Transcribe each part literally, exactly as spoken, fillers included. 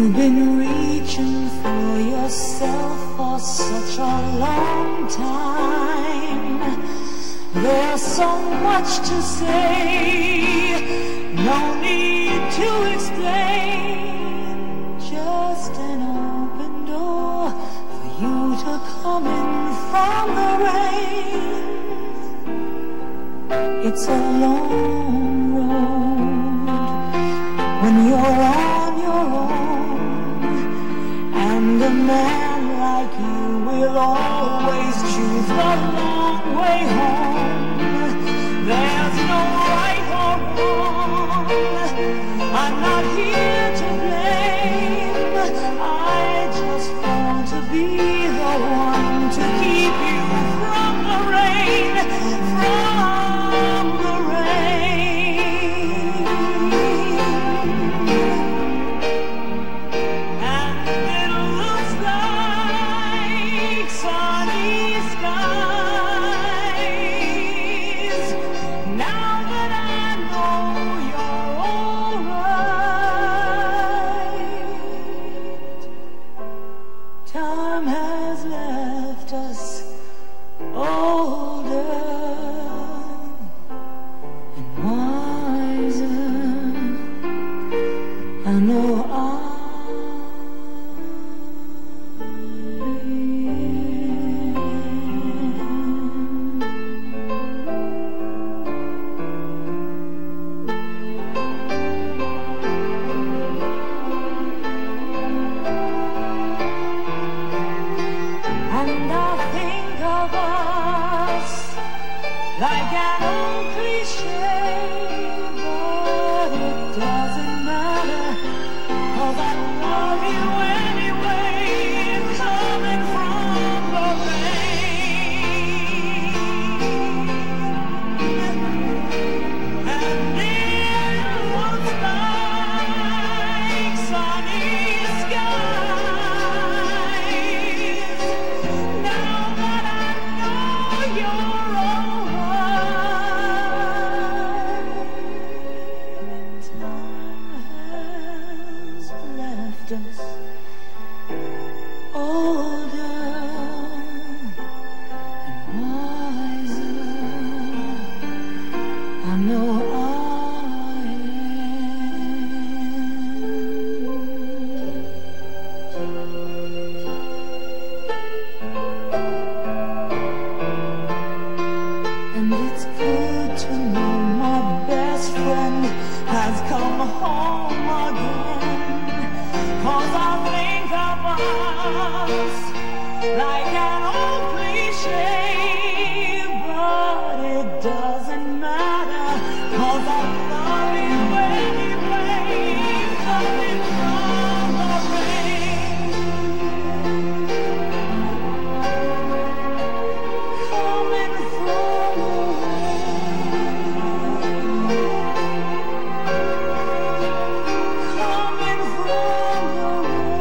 You've been reaching for yourself for such a long time. There's so much to say, no need to explain. Just an open door for you to come in from the rain. It's a long road when you're on your own, and a man like you will always choose the long way home. There's no right or wrong, I'm not here to blame. I just want to be the one to keep you from the rain, from the rain. And it looks like sunny skies now that I know you're alright. Time has left us older and wiser. I know I And I think of us like an old cliche, but it doesn't matter, 'cause I love you anyway, coming from the rain. And it looks like sunny skies now that I know you're alright. Time has left us older and wiser. I know I And it's good to know my best friend has come home again, 'cause I think of us like an old cliche, but it doesn't matter, 'cause I love you anyway, coming from the rain. Coming from the Coming from the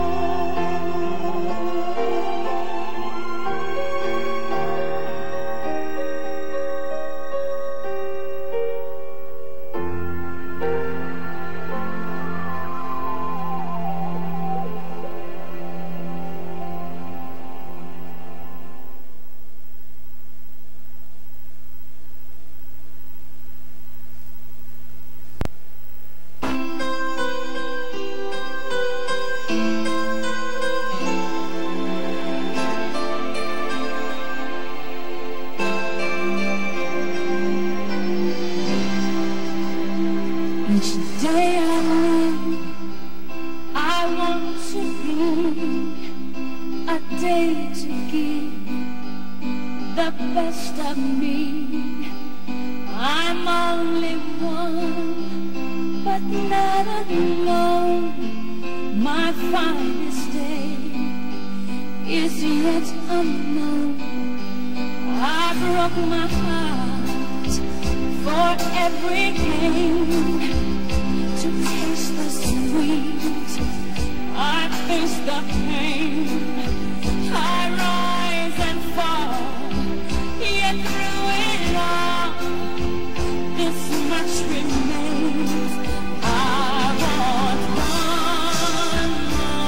Each day I live, I want to be a day to give the best of me. I'm only one, but not alone. My finest day is yet unknown. I broke my heart for every game, to taste the sweet, I face the pain. I rise and fall, yet through it all, this much remains. I want one more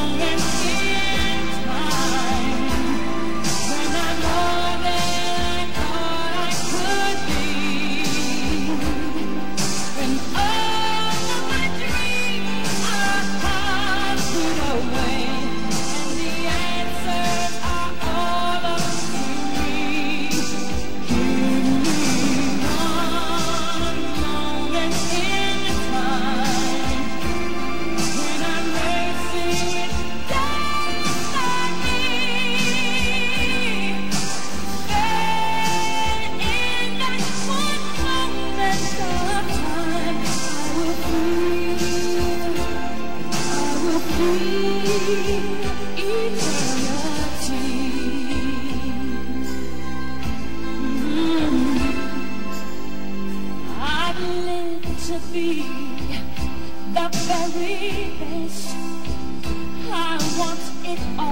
Oh.